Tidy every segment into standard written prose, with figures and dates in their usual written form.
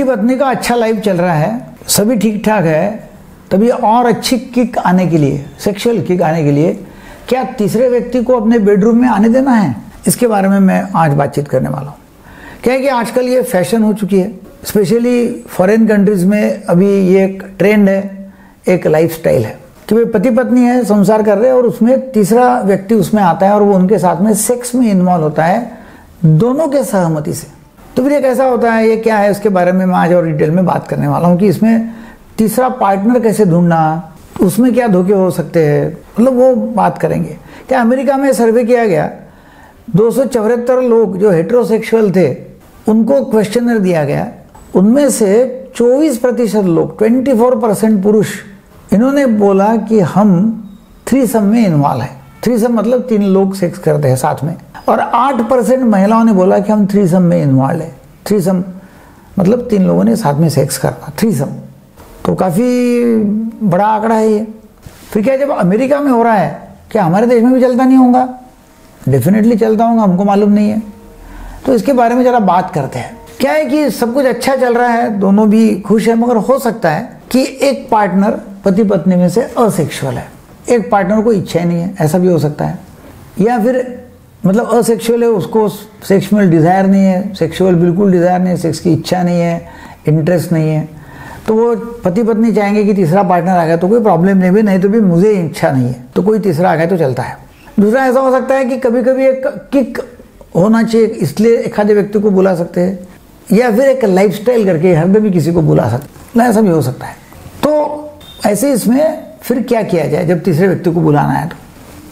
पति पत्नी का अच्छा लाइफ चल रहा है, सभी ठीक ठाक है, तभी और अच्छी किक आने के लिए, सेक्सुअल किक आने के लिए क्या तीसरे व्यक्ति को अपने बेडरूम में आने देना है? इसके बारे में मैं आज बातचीत करने वाला हूँ। क्या है कि आजकल ये फैशन हो चुकी है, स्पेशली फॉरेन कंट्रीज में अभी ये एक ट्रेंड है, एक लाइफस्टाइल है कि भाई पति पत्नी है, संसार कर रहे हैं और उसमें तीसरा व्यक्ति उसमें आता है और वो उनके साथ में सेक्स में इन्वॉल्व होता है दोनों के सहमति से। तो फिर ये कैसा होता है, ये क्या है, उसके बारे में मैं आज और डिटेल में बात करने वाला हूँ कि इसमें तीसरा पार्टनर कैसे ढूंढना, उसमें क्या धोखे हो सकते हैं, मतलब वो बात करेंगे। क्या अमेरिका में सर्वे किया गया, 274 लोग जो हेटेरोसेक्सुअल थे उनको क्वेश्चनर दिया गया, उनमें से 24% लोग, 24% पुरुष, इन्होंने बोला कि हम थ्रीसम में इन्वॉल्व है। थ्रीसम मतलब 3 लोग सेक्स करते हैं साथ में, और 8% महिलाओं ने बोला कि हम थ्रीसम में इन्वॉल्व है। थ्रीसम मतलब 3 लोगों ने साथ में सेक्स करना, थ्रीसम। तो काफ़ी बड़ा आंकड़ा है ये। फिर क्या जब अमेरिका में हो रहा है, क्या हमारे देश में भी चलता नहीं होगा? डेफिनेटली चलता होगा, हमको मालूम नहीं है। तो इसके बारे में ज़रा बात करते हैं। क्या है कि सब कुछ अच्छा चल रहा है, दोनों भी खुश है, मगर हो सकता है कि एक पार्टनर पति पत्नी में से असेक्सुअल है, एक पार्टनर को इच्छा ही नहीं है, ऐसा भी हो सकता है। या फिर मतलब असेक्सुअल है, उसको सेक्सुअल डिज़ायर नहीं है, सेक्सुअल बिल्कुल डिज़ायर नहीं है, सेक्स की इच्छा नहीं है, इंटरेस्ट नहीं है। तो वो पति पत्नी चाहेंगे कि तीसरा पार्टनर आ गया तो कोई प्रॉब्लम नहीं भी, नहीं तो भी मुझे इच्छा नहीं है तो कोई तीसरा आ गया तो चलता है। दूसरा ऐसा हो सकता है कि कभी कभी एक किक होना चाहिए, इसलिए एक आधे व्यक्ति को बुला सकते हैं, या फिर एक लाइफस्टाइल करके हरदम भी किसी को बुला सकते हैं, ऐसा भी हो सकता है। तो ऐसे इसमें फिर क्या किया जाए जब तीसरे व्यक्ति को बुलाना है? तो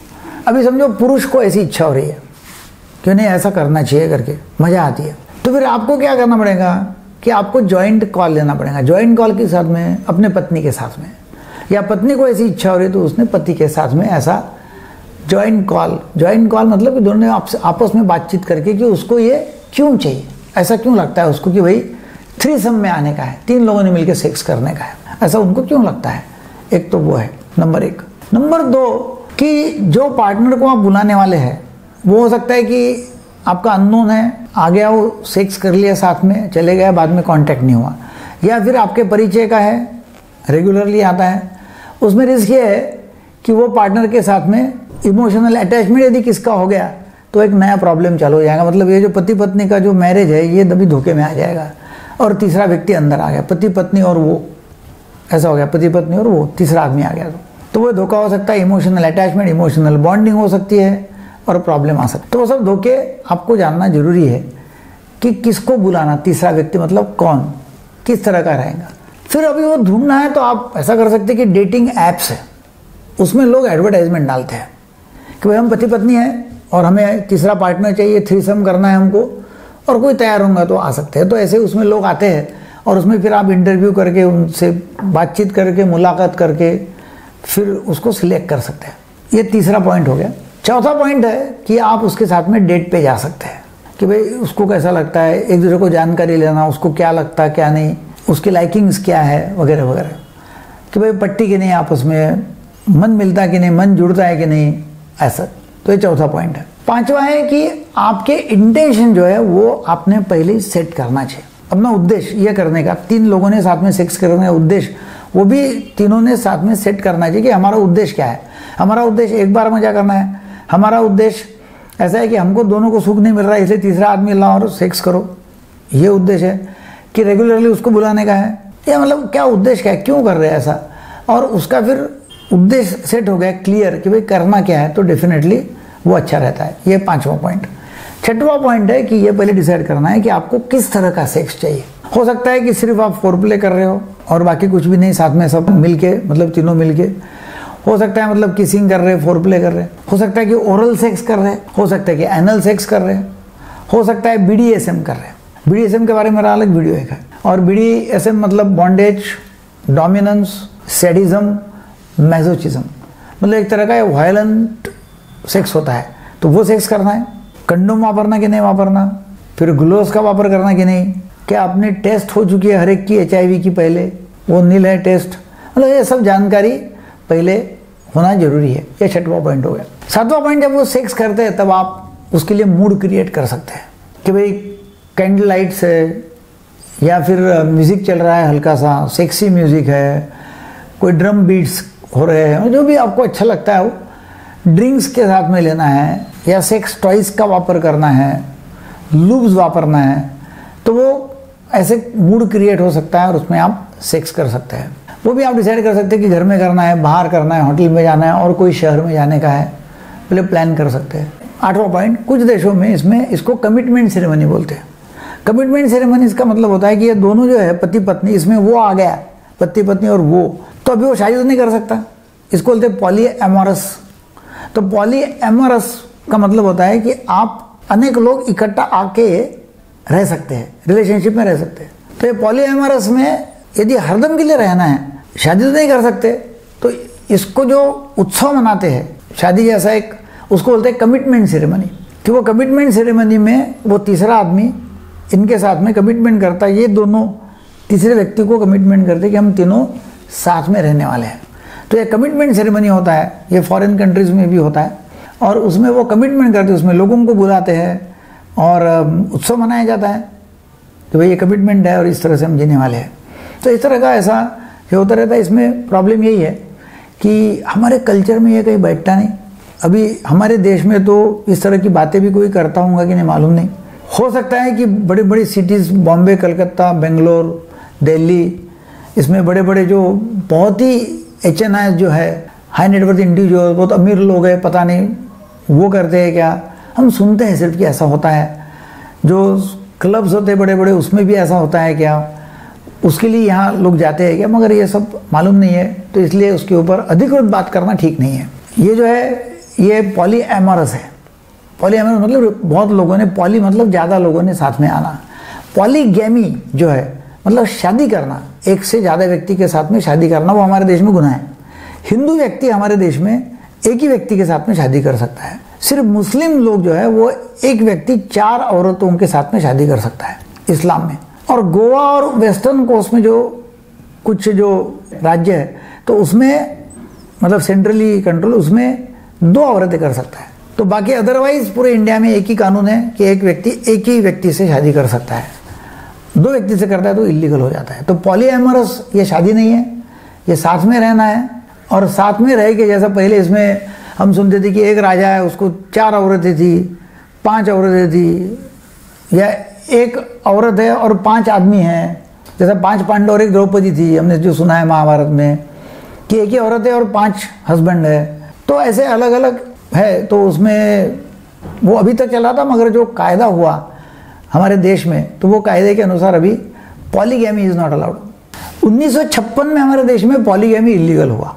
अभी समझो पुरुष को ऐसी इच्छा हो रही है कि नहीं ऐसा करना चाहिए करके मज़ा आती है, तो फिर आपको क्या करना पड़ेगा कि आपको जॉइंट कॉल लेना पड़ेगा। जॉइंट कॉल के साथ में अपने पत्नी के साथ में, या पत्नी को ऐसी इच्छा हो रही है तो उसने पति के साथ में ऐसा जॉइंट कॉल मतलब कि दोनों ने आपस में बातचीत करके कि उसको ये क्यों चाहिए, ऐसा क्यों लगता है उसको कि भाई थ्रीसम में आने का है, 3 लोगों ने मिलकर सेक्स करने का है, ऐसा उनको क्यों लगता है। एक तो वो है नंबर 1। नंबर 2 कि जो पार्टनर को आप बुलाने वाले हैं वो हो सकता है कि आपका अननोन है, आ गया, वो सेक्स कर लिया, साथ में चले गया, बाद में कांटेक्ट नहीं हुआ, या फिर आपके परिचय का है, रेगुलरली आता है। उसमें रिस्क ये है कि वो पार्टनर के साथ में इमोशनल अटैचमेंट यदि किसका हो गया तो एक नया प्रॉब्लम चालू हो जाएगा। मतलब ये जो पति पत्नी का जो मैरिज है ये तभी धोखे में आ जाएगा और तीसरा व्यक्ति अंदर आ गया, पति पत्नी और वो, ऐसा हो गया, पति पत्नी और वो तीसरा आदमी आ गया तो वो धोखा हो सकता है। इमोशनल अटैचमेंट, इमोशनल बॉन्डिंग हो सकती है और प्रॉब्लम आ सकती है। तो वो सब धोखे आपको जानना जरूरी है कि किसको बुलाना, तीसरा व्यक्ति मतलब कौन, किस तरह का रहेगा। फिर अभी वो ढूंढना है तो आप ऐसा कर सकते हैं कि डेटिंग ऐप्स है, उसमें लोग एडवर्टाइजमेंट डालते हैं कि भाई हम पति पत्नी हैं और हमें तीसरा पार्टनर चाहिए, थ्रीसम करना है हमको, और कोई तैयार होगा तो आ सकते हैं। तो ऐसे उसमें लोग आते हैं और उसमें फिर आप इंटरव्यू करके, उनसे बातचीत करके, मुलाकात करके फिर उसको सिलेक्ट कर सकते हैं। ये तीसरा पॉइंट हो गया। चौथा पॉइंट है कि आप उसके साथ में डेट पे जा सकते हैं कि भाई उसको कैसा लगता है, एक दूसरे को जानकारी लेना, उसको क्या लगता है क्या नहीं, उसकी लाइकिंग्स क्या है वगैरह वगैरह, कि भाई पट्टी कि नहीं, आपस में मन मिलता है कि नहीं, मन जुड़ता है कि नहीं, ऐसा। तो ये चौथा पॉइंट है। 5वां है कि आपके इंटेंशन जो है वो आपने पहले ही सेट करना चाहिए, अपना उद्देश्य ये करने का। 3 लोगों ने साथ में सेक्स करने का उद्देश्य वो भी तीनों ने साथ में सेट करना चाहिए कि हमारा उद्देश्य क्या है। हमारा उद्देश्य एक बार मजा करना है, हमारा उद्देश्य ऐसा है कि हमको दोनों को सुख नहीं मिल रहा है इसलिए तीसरा आदमी लाओ और सेक्स करो, ये उद्देश्य है। कि रेगुलरली उसको बुलाने का है, या मतलब क्या उद्देश्य क्या है, क्यों कर रहे हैं ऐसा, और उसका फिर उद्देश्य सेट हो गया क्लियर कि भाई करना क्या है, तो डेफिनेटली वो अच्छा रहता है। ये 5वां पॉइंट। 6वां पॉइंट है कि ये पहले डिसाइड करना है कि आपको किस तरह का सेक्स चाहिए। हो सकता है कि सिर्फ आप फोरप्ले कर रहे हो और बाकी कुछ भी नहीं, साथ में सब मिलके, मतलब तीनों मिलके। हो सकता है मतलब किसिंग कर रहे, फोरप्ले कर रहे, हो सकता है कि ओरल सेक्स कर रहे, हो सकता है कि एनल सेक्स कर रहे, हो सकता है BDSM कर रहे। BDSM के बारे में मेरा अलग वीडियो एक है। और BDSM मतलब बॉन्डेज, डोमिनेंस, सैडिज्म, मैसोचिज्म, मतलब एक तरह का वायलेंट सेक्स होता है। तो वो सेक्स करना है। कंडोम वापरना कि नहीं वापरना, फिर ग्लोव्स का वापर करना कि नहीं, क्या आपने टेस्ट हो चुकी है हर एक की, HIV की पहले, वो नील है टेस्ट, मतलब ये सब जानकारी पहले होना जरूरी है। ये 6वां पॉइंट हो गया। 7वां पॉइंट, जब वो सेक्स करते हैं तब आप उसके लिए मूड क्रिएट कर सकते हैं कि भाई कैंडल लाइट से या फिर म्यूज़िक चल रहा है हल्का सा सेक्सी म्यूज़िक है, कोई ड्रम बीट्स हो रहे हैं, जो भी आपको अच्छा लगता है वो ड्रिंक्स के साथ में लेना है या सेक्स टॉयज़ का वापर करना है, लूब्स वापरना है, तो वो ऐसे मूड क्रिएट हो सकता है और उसमें आप सेक्स कर सकते हैं। वो भी आप डिसाइड कर सकते हैं कि घर में करना है, बाहर करना है, होटल में जाना है और कोई शहर में जाने का है, पहले प्लान कर सकते हैं। 8वां पॉइंट, कुछ देशों में इसको कमिटमेंट सेरेमनी बोलते हैं। कमिटमेंट सेरेमनी इसका मतलब होता है कि ये दोनों जो है पति पत्नी, इसमें वो आ गया पति पत्नी और वो, तो अभी वो शादी तो नहीं कर सकता, इसको बोलते हैं पॉलीएमोरस। तो पॉलीएमोरस का मतलब होता है कि आप अनेक लोग इकट्ठा आके रह सकते हैं, रिलेशनशिप में रह सकते हैं। तो ये पॉलीएमोरस में यदि हरदम के लिए रहना है, शादी तो नहीं कर सकते, तो इसको जो उत्सव मनाते हैं शादी जैसा एक, उसको बोलते हैं कमिटमेंट सेरेमनी। कि वो कमिटमेंट सेरेमनी में वो तीसरा आदमी इनके साथ में कमिटमेंट करता है, ये दोनों तीसरे व्यक्ति को कमिटमेंट करते हैं कि हम तीनों साथ में रहने वाले हैं। तो ये कमिटमेंट सेरेमनी होता है, ये फॉरेन कंट्रीज़ में भी होता है और उसमें वो कमिटमेंट करते हैं, उसमें लोगों को बुलाते हैं और उत्सव मनाया जाता है कि भाई ये कमिटमेंट है और इस तरह से हम जीने वाले हैं। तो इस तरह का ऐसा होता रहता है। इसमें प्रॉब्लम यही है कि हमारे कल्चर में ये कहीं बैठता नहीं। अभी हमारे देश में तो इस तरह की बातें भी कोई करता होगा कि नहीं मालूम नहीं। हो सकता है कि बड़ी बड़ी सिटीज़, बॉम्बे, कलकत्ता, बेंगलोर, दिल्ली, इसमें बड़े बड़े जो बहुत ही HNI जो है, हाई नेटवर्थ इंडिविजुअल, बहुत अमीर लोग हैं, पता नहीं वो करते हैं क्या, हम सुनते हैं सिर्फ कि ऐसा होता है। जो क्लब्स होते हैं बड़े बड़े, उसमें भी ऐसा होता है क्या, उसके लिए यहाँ लोग जाते हैं क्या, मगर ये सब मालूम नहीं है, तो इसलिए उसके ऊपर अधिकृत बात करना ठीक नहीं है। ये जो है ये पॉलीएमोरस है। पॉलीएमोरस मतलब बहुत लोगों ने, पॉली मतलब ज़्यादा लोगों ने साथ में आना। पॉलीगैमी जो है मतलब शादी करना, एक से ज़्यादा व्यक्ति के साथ में शादी करना, वो हमारे देश में गुनाह है। हिंदू व्यक्ति हमारे देश में एक ही व्यक्ति के साथ में शादी कर सकता है। सिर्फ मुस्लिम लोग जो है वो एक व्यक्ति 4 औरतों के साथ में शादी कर सकता है इस्लाम में। और गोवा और वेस्टर्न कोस्ट में जो कुछ जो राज्य है तो उसमें मतलब सेंट्रली कंट्रोल, उसमें 2 औरतें कर सकता है। तो बाकी अदरवाइज पूरे इंडिया में एक ही कानून है कि एक व्यक्ति एक ही व्यक्ति से शादी कर सकता है। 2 व्यक्ति से करता है तो इलीगल हो जाता है। तो पॉलीएमोरस ये शादी नहीं है, ये साथ में रहना है। और साथ में रह के, जैसा पहले इसमें हम सुनते थे कि एक राजा है, उसको 4 औरतें थी, 5 औरतें थी, या एक औरत है और 5 आदमी हैं, जैसा 5 पांडव और एक द्रौपदी थी, हमने जो सुना है महाभारत में कि एक ही औरत है और 5 हस्बैंड है। तो ऐसे अलग अलग है। तो उसमें वो अभी तक चला था, मगर जो कायदा हुआ हमारे देश में, तो वो कायदे के अनुसार अभी पॉलीगैमी इज़ नॉट अलाउड। 1956 में हमारे देश में पॉलीगैमी इलीगल हुआ,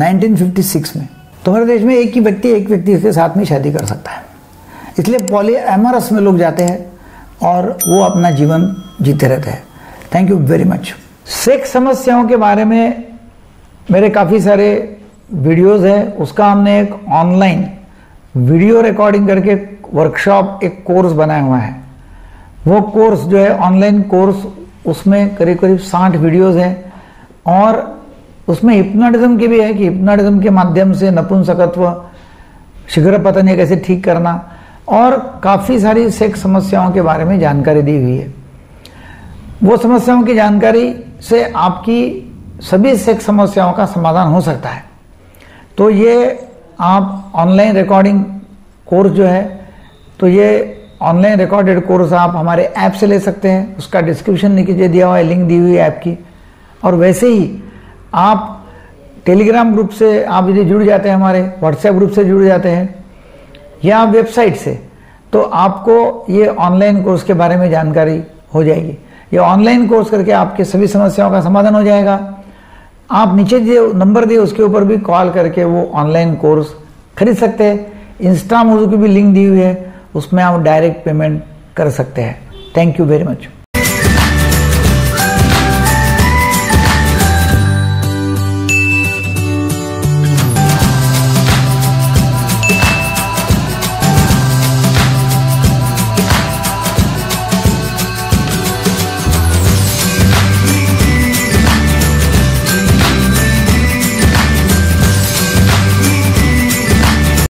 1956 में। तो हमारे देश में एक ही व्यक्ति एक व्यक्ति के साथ में शादी कर सकता है। इसलिए पॉलीएमोरस में लोग जाते हैं और वो अपना जीवन जीते रहते हैं। Thank you very much. Sex समस्याओं के बारे में मेरे काफ़ी सारे वीडियोस हैं, उसका हमने एक ऑनलाइन वीडियो रिकॉर्डिंग करके वर्कशॉप, एक कोर्स बनाया हुआ है। वो कोर्स जो है ऑनलाइन कोर्स, उसमें करीब करीब 60 वीडियोस हैं और उसमें हिप्नोटिज्म की भी है कि हिप्नोटिज्म के माध्यम से नपुंसकत्व, शीघ्र पतन कैसे ठीक करना, और काफ़ी सारी सेक्स समस्याओं के बारे में जानकारी दी हुई है। वो समस्याओं की जानकारी से आपकी सभी सेक्स समस्याओं का समाधान हो सकता है। तो ये आप ऑनलाइन रिकॉर्डिंग कोर्स जो है, तो ये ऑनलाइन रिकॉर्डेड कोर्स आप हमारे ऐप से ले सकते हैं। उसका डिस्क्रिप्शन नीचे दिया हुआ है, लिंक दी हुई है ऐप की। और वैसे ही आप टेलीग्राम ग्रुप से आप यदि जुड़ जाते हैं, हमारे व्हाट्सएप ग्रुप से जुड़ जाते हैं या वेबसाइट से, तो आपको ये ऑनलाइन कोर्स के बारे में जानकारी हो जाएगी। ये ऑनलाइन कोर्स करके आपके सभी समस्याओं का समाधान हो जाएगा। आप नीचे जो नंबर दिए उसके ऊपर भी कॉल करके वो ऑनलाइन कोर्स खरीद सकते हैं। इंस्टा मोजो की भी लिंक दी हुई है, उसमें आप डायरेक्ट पेमेंट कर सकते हैं। Thank you very much.